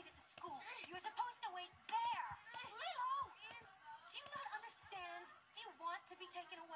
wait at the school. You're supposed to wait there. Lilo! Do you not understand? Do you want to be taken away?